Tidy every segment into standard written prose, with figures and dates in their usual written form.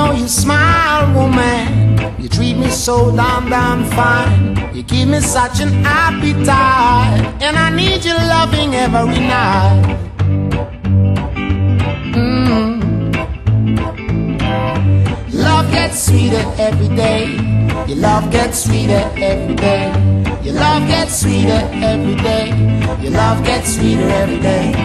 know you smile, woman. You treat me so damn fine. You give me such an appetite, and I need your loving every night. Love gets sweeter every day. Your love gets sweeter every day. Your love gets sweeter every day. Your love gets sweeter every day.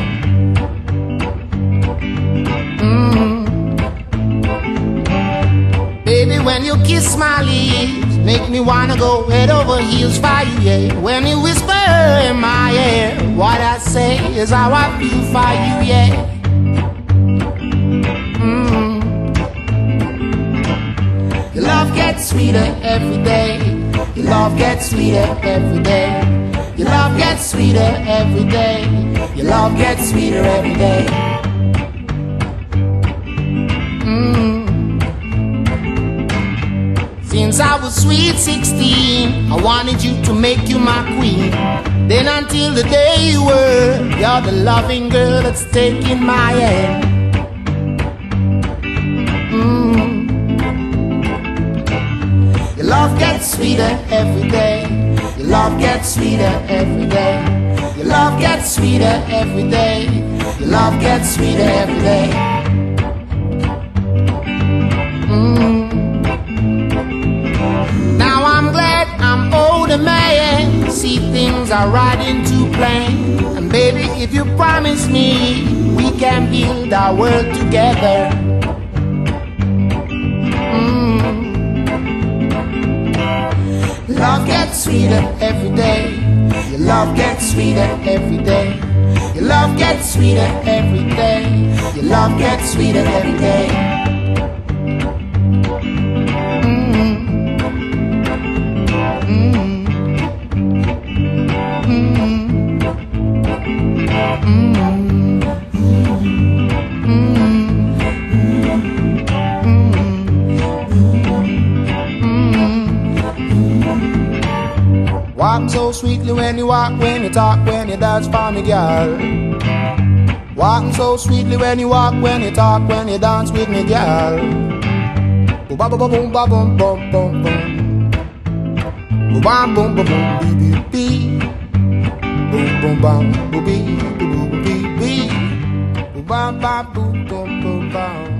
Baby, when you kiss my lips, make me wanna go head over heels for you, yeah. When you whisper in my ear, what I say is how I feel for you, yeah. Your love gets sweeter every day. Your love gets sweeter every day. Your love gets sweeter every day. Your love gets sweeter every day. Since I was sweet 16, I wanted you to make you my queen. Then until the day you were, you're the loving girl that's taking my hand. Your love gets sweeter every day. Your love gets sweeter every day. Your love gets sweeter every day. Your love gets sweeter every day. Now I'm glad I'm older, man. See, things are right into plan. And baby, if you promise me, we can build our world together. Love gets sweeter every day. Your love gets sweeter every day. Your love gets sweeter every day. Your love gets sweeter every day. Walk so sweetly when you walk, when you talk, when you dance for me, girl. Walking so sweetly when you walk, when you talk, when you dance with me, girl. Boom ba boom boom ba boom boom boom boom. Boom bam boom boom boom bee bee bee. Boom boom bam boom bee bee bee bee. Boom bam bam boom boom boom bam.